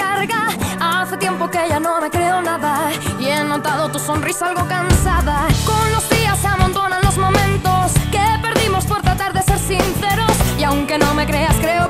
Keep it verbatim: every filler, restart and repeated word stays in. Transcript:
carga. Hace tiempo que ya no me creo nada y he notado tu sonrisa algo cansada. Con los días se amontonan los momentos que perdimos por tratar de ser sinceros. Y aunque no me creas, creo